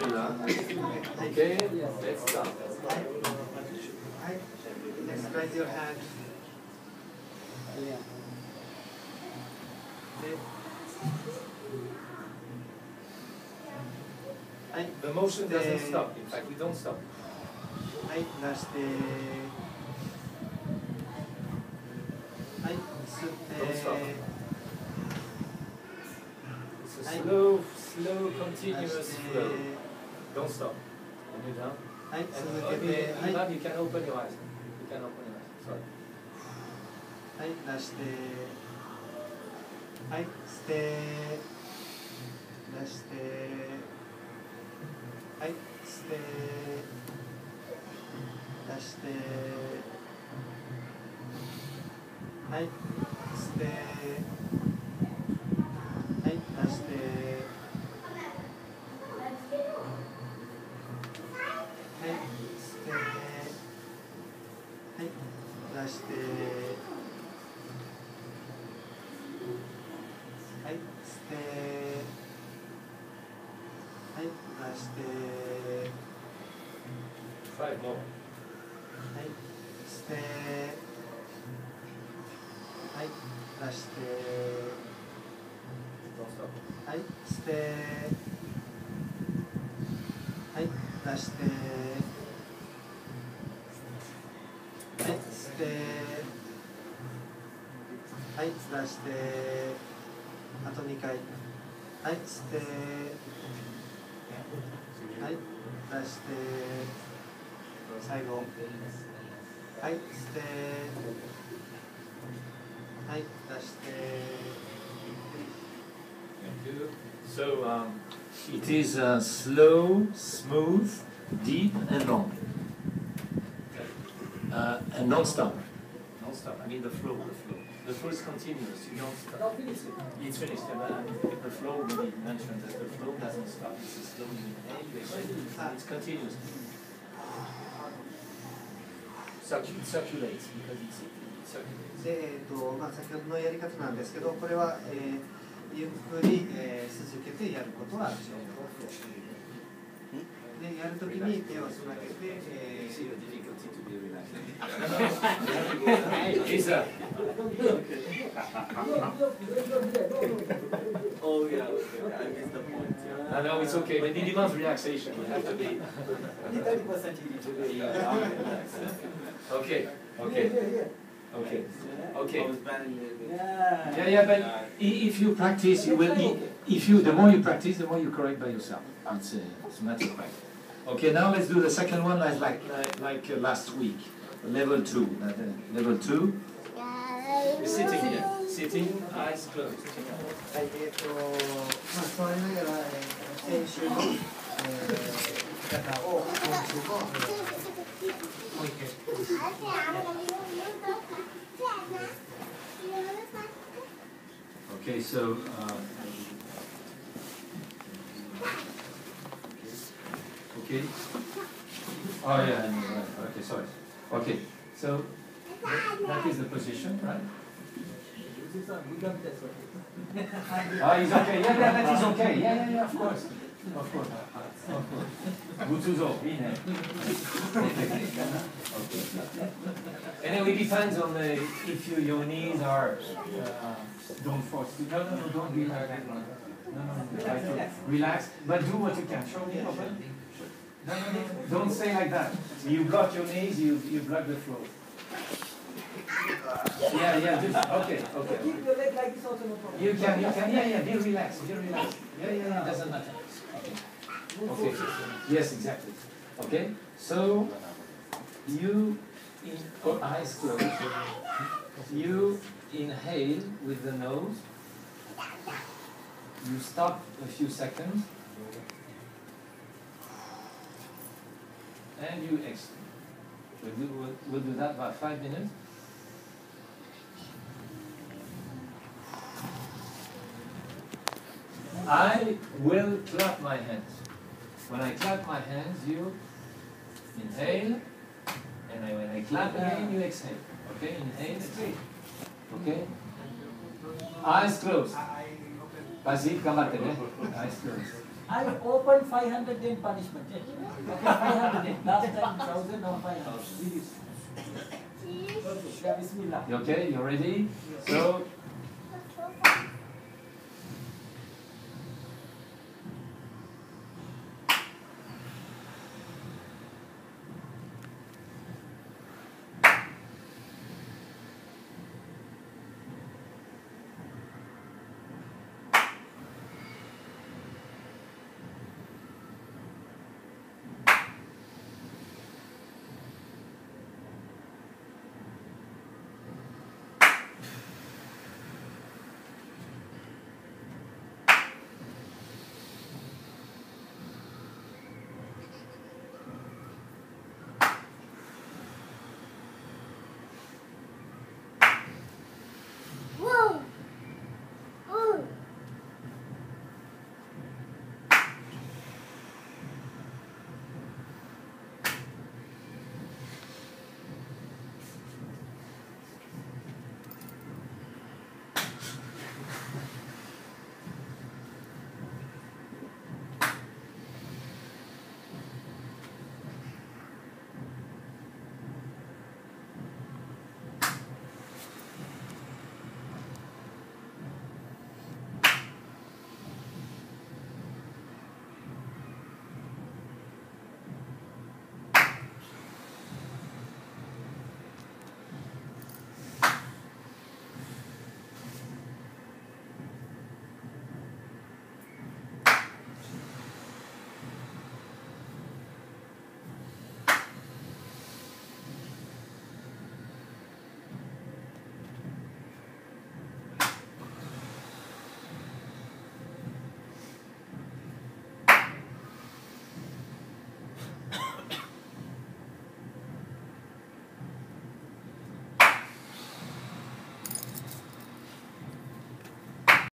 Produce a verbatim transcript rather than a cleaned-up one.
Bismillah. Okay, let's start. Hi. Next, raise your hand. Hi. The motion doesn't stop. In fact, we don't stop. Hi. 出して。はい。吸って。 Don't stop. It's a slow, slow, continuous flow. Don't stop. When you're done. はい。 And 続け only, て。はい。 Imam, you can open your eyes. You can open your eyes. Sorry. はい。出して。はい。吸って。出して。はい。吸って。出して。はい。吸って。はい。出して。はい。吸って。はい。出して。はい。吸って。はい。出して。 Five more. はい。吸って。はい。出して。 Don't stop. はい。吸って。はい。出して。はい。吸って。はい。出して。あとにかい。はい。吸って。はい。出して。最後。はい。吸って。はい。出して。 Thank you. So um, it is uh, slow, smooth, deep, and long, uh, and non-stop. Non-stop. I mean the flow. The flow. The flow is continuous. You don't stop. It's finished. Uh, the flow. We mentioned that the flow doesn't stop. It's a slow. You inhale, you exhale. It's continuous. Circu- It circulates because it's, it circulates. で、えーとまあ、先ほどのやり方なんですけど、これは、えーゆっくり、えー続けてやることは重要で、やるときに手をつなげて、えー See the difficulty to be relaxed. It's a Oh yeah, okay. I missed the point. No, no, it's okay. When it demands relaxation, you have to be. thirty percent you need to be relaxed. Okay, okay, okay, I okay. was planning a little bit. Yeah, yeah, but i- if you practice, you will. i- If you, the more you practice, the more you correct by yourself. It's a, it's a matter of fact. Okay, now let's do the second one, like like like, like uh, last week, level two. Uh, uh, level two. You're sitting here, sitting, eyes closed. はい、えーとまあ、座りながら、えー、先週の、えー、生き方を、今週も、えー、もう一回。 Okay, so. Uh, okay. Oh yeah, I know, right. Okay, sorry. Okay, so that is the position, right? Ah, he's okay. Yeah, yeah, that is okay. Yeah, yeah, yeah, of course. Of course. Of course. Butsuzo, ine. Okay. Anyway, it depends on the, if you, your knees are, uh, don't force. No, no, no, don't be like that. No, no, no, try to relax, but do what you can. Show me, open. No, no, no, don't say like that. You block your knees, you, you block the flow. Yeah, yeah, just, okay, okay. Keep your leg like this also no problem. You can, you can, yeah, yeah, be relaxed, be relaxed. Yeah, yeah, yeah, doesn't matter. Okay. Okay. Yes, exactly. Okay. So you, in oh, eyes closed. You inhale with the nose. You stop a few seconds. And you exhale. We'll do, we'll, we'll do that about five minutes. I will clap my hands. When I clap my hands, you inhale, and I, when I clap again, you exhale. Okay, inhale, exhale. Okay? Eyes closed. Basil, gambatte ne? Eyes closed. I opened five hundred yen punishment. Okay, five hundred yen. Last time thousand, now five hundred. Reduce. Okay, yeah, Bismillah. You okay? You ready? So